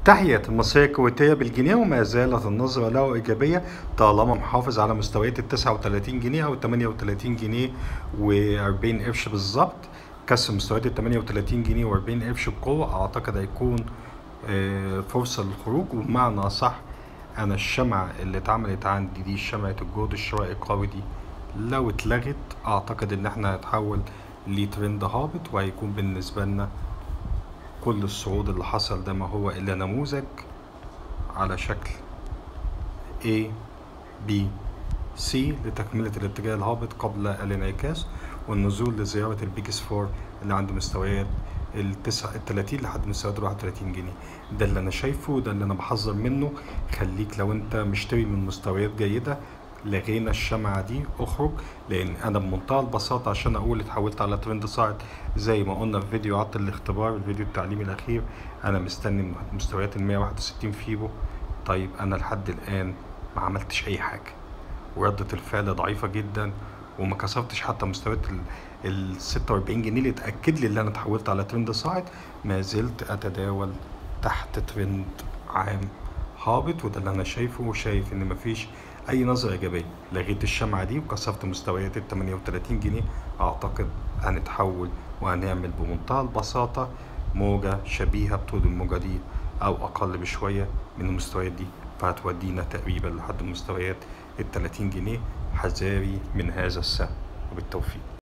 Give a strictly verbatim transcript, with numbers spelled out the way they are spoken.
تحية المصرية الكويتية بالجنيه، وما زالت النظرة له إيجابية طالما محافظ على مستويات التسعة وتلاتين جنيه أو التمانية وتلاتين جنيه وأربعين قرش بالظبط. كسر مستويات التمانية وتلاتين جنيه وأربعين قرش بقوة أعتقد هيكون آه، فرصة للخروج. وبمعنى أصح أنا الشمعة اللي اتعملت عندي دي شمعة الجهد الشرائي القوي دي لو اتلغت أعتقد إن احنا هنتحول لترند هابط، وهيكون بالنسبة لنا كل الصعود اللي حصل ده ما هو إلا نموذج على شكل A B C لتكملة الاتجاه الهابط قبل الانعكاس والنزول لزيارة البيجس فور اللي عند مستويات التسعة التلاتين لحد مستويات الواحد وتلاتين جنيه. ده اللي أنا شايفه، ده اللي أنا بحذر منه. خليك لو أنت مشتري من مستويات جيدة لغينا الشمعة دي اخرج، لان انا بمنتهى البساطة عشان اقول اتحولت على ترند صاعد زي ما قلنا في فيديو عطل الاختبار، الفيديو التعليمي الاخير. انا مستني مستويات ال مية واحد وستين فيبو. طيب انا لحد الان ما عملتش اي حاجة، وردة الفعل ضعيفة جدا، وما كسرتش حتى مستويات ال ستة وأربعين جنيه اللي تأكد لي ان انا اتحولت على ترند صاعد. ما زلت اتداول تحت ترند عام هابط، وده اللي انا شايفه، وشايف ان مفيش اي نظرة ايجابية. لغيت الشمعة دي وكسرت مستويات ال تمانية وتلاتين جنيه، اعتقد هنتحول وهنعمل بمنتهى البساطة موجة شبيهة بطول الموجة دي او اقل بشوية من المستويات دي، فهتودينا تقريبا لحد مستويات ال تلاتين جنيه. حذاري من هذا السهم، وبالتوفيق.